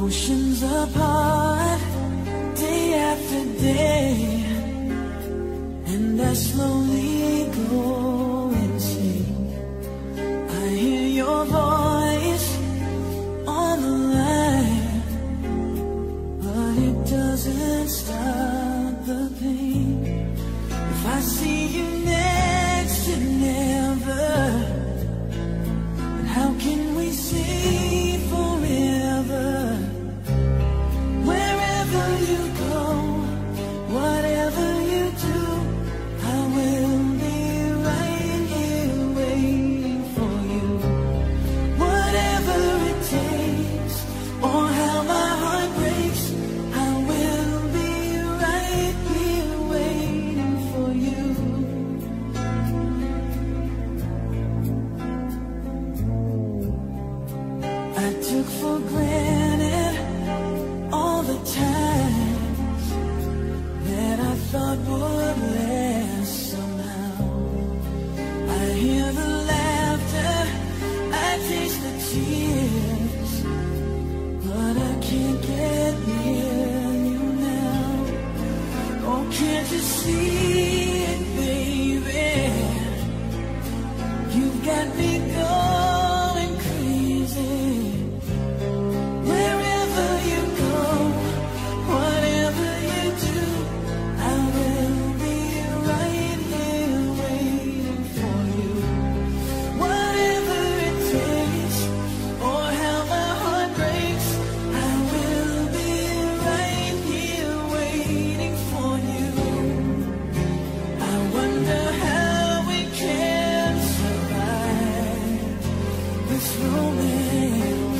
Oceans apart, day after day, and I slowly go insane. I hear your voice on the line, but it doesn't stop the pain. If I see you next to never, then how can we say forever? Wherever you go, whatever you do, I will be right here waiting for you. Whatever it takes, or how my heart breaks, I will be right here waiting for you. I took for granted all the times that I thought would last somehow. I hear the laughter, I taste the tears, but I can't get near you now. Oh, can't you see it, baby? You've got me going crazy. Wherever you go, whatever you do, I will be right here waiting for you. Whatever it takes, or how my heart breaks, I will be right here waiting for you. I wonder how we can survive this moment.